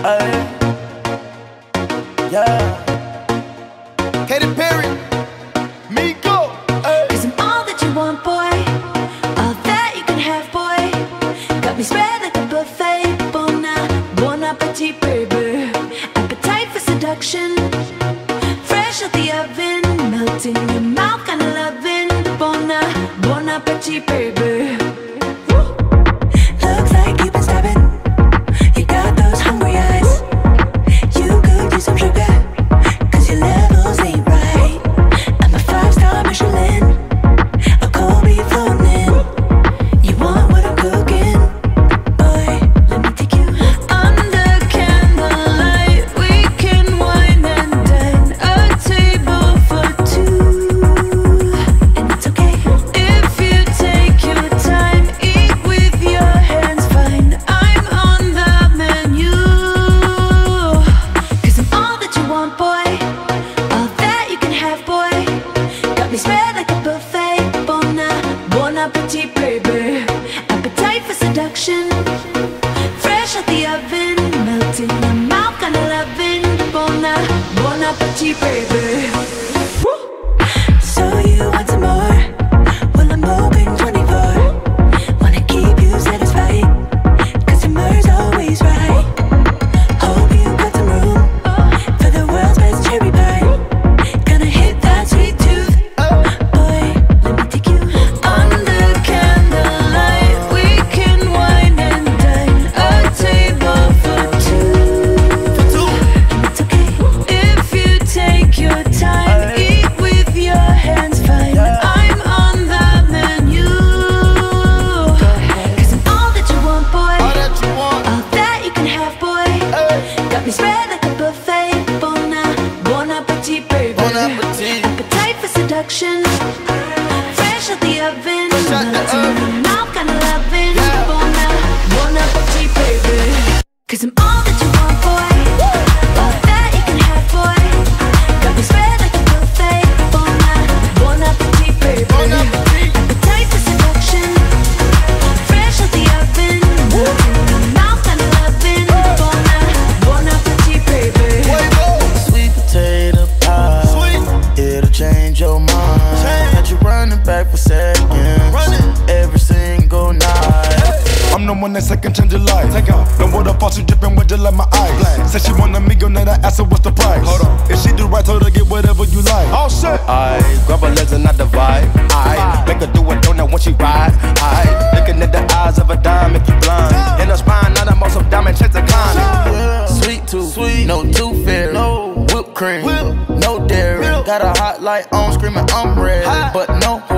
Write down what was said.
Yeah. Katy Perry, me go. Cause I'm all that you want, boy. All that you can have, boy. Got me spread like a buffet. Bon appetit, baby. Appetite for seduction. Fresh out the oven. Melting in your mouth, kinda loving. Bon appetit, baby. Looks like you've been stabbing. You got those hungry eyes. You could use some sugar, cause your levels ain't right. I'm a 5-star Michelin, a cold beef floating in. You want what I'm cooking? Boy, let me take you under candlelight. We can wine and dine, a table for two. And it's okay if you take your time. Eat with your hands, fine. I'm on the menu. Cause I'm all that you want, boy. All that you can have, boy. Got me spread like a buffet. Bon appetit, baby. Appetite for seduction. Fresh out the oven. Melting in your mouth, kinda loving. Bon appetit, baby. So you want some more? Well, I'm open 24. Wanna keep you satisfied, cause your mur's always right. Hope you got some room for the world's best cherry pie. Gonna hit that sweet tooth. Boy, let me take you under candlelight. We can wine and dine, a table for two. And it's okay if you take your time. Eat with your hands, fine. I'm on the menu. Cause I'm all that you want, boy. All that you want. All that you can have, boy. Got me spread like a buffet. Bon appetit, baby. Bon appetit. Appetite for seduction. Fresh out the oven. Fresh out the Melting in oven. your mouth, kinda loving. Yeah. Bon appetit, baby. Cause I'm all that you want, boy. All that you can have, boy. Got me spread like a buffet. Bon appetit, baby. Bon appetit. Appetite for seduction. Fresh out the oven. Melting in your mouth, kinda loving. Bon appetit, baby. Sweet potato pie. Sweet. It'll change your mind. Had you running back for seconds. Every single night. I'm the one that second change your life. Take off. The water faucet dripping with just like my eyes. Said she want a meal, then I asked her what's the price. Hold on. If she do right, told her get whatever you like. Oh shit. I grab her legs and not the vibe. I make her do a donut when she ride. I looking at the eyes of a dime, make you blind. In her spine, not a muscle diamond, chase the kind. Sweet tooth, sweet, no tooth fairy, no whipped cream, no dairy. Got a hot light on, screaming I'm ready, but no